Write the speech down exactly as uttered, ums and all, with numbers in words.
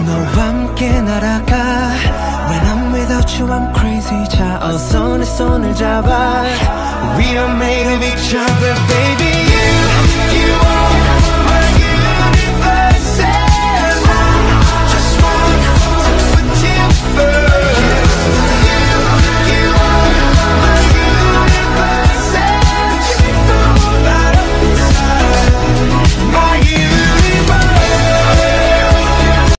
너와 함께 날아가 When I'm without you I'm crazy 자 어서 내 손을 잡아 We are made of each other baby